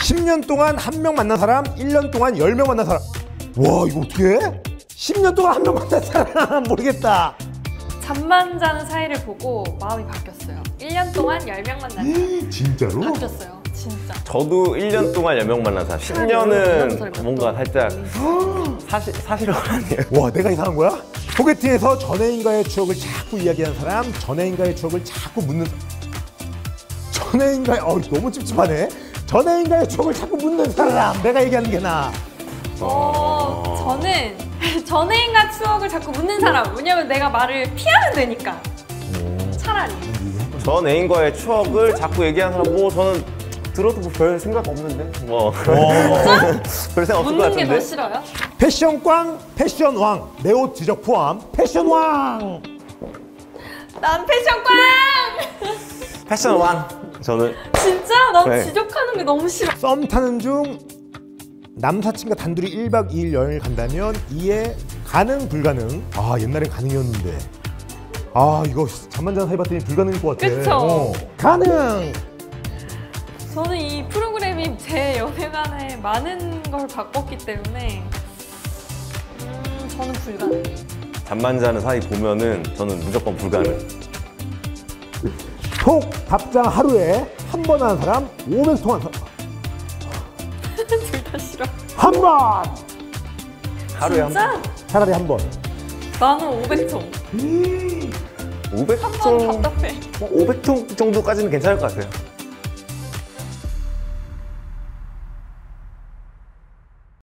10년 동안 한 명 만난 사람, 1년 동안 10명 만난 사람. 와, 이거 어떻게 해? 10년 동안 한 명 만난 사람 모르겠다. 잠만 자는 사이를 보고 마음이 바뀌었어요. 1년 동안 10명 만난 사람. 진짜로? 바뀌었어요. 진짜. 저도 1년 동안 10명 만난 사람. 10년은 뭔가 살짝 사실혼이에요. 와, 내가 이상한 거야? 소개팅에서 전애인과의 추억을 자꾸 이야기하는 사람, 전애인과의 추억을 자꾸 묻는 전애인과의 너무 찝찝하네. 전애인과의 추억을 자꾸 묻는 사람. 내가 얘기하는 게 나아. 저는 전애인과 추억을 자꾸 묻는 사람. 왜냐면 내가 말을 피하면 되니까. 차라리. 전 애인과의 추억을 자꾸 얘기하는 사람, 뭐 저는 들어도 뭐 별 생각 없는데 뭐 별 생각 없을 것 묻는 게 더 같은데. 싫어요? 패션꽝, 패션왕, 내 옷 지적 포함, 패션왕. 난 패션꽝! 패션 왕. 저는 진짜? 난 네. 지적하는 게 너무 싫어. 썸 타는 중 남사친과 단둘이 1박 2일 여행을 간다면 이에 가능, 불가능. 아, 옛날엔 가능이었는데. 아, 이거 잠만 자서 해봤더니 불가능일 것 같아. 그쵸? 가능! 저는 이 프로그램이 제 연애관에 많은 걸 바꿨기 때문에 저는 불가능. 잠만 자는 사이 보면은 저는 무조건 불가능. 톡 답장 하루에 한 번 하는 사람, 500통 하는 사람. 둘 다 싫어. 한 번! 하루에 한 번. 진짜? 차라리 한 번. 나는 500통. 500통? 한 번 답답해. 500통 정도까지는 괜찮을 것 같아요.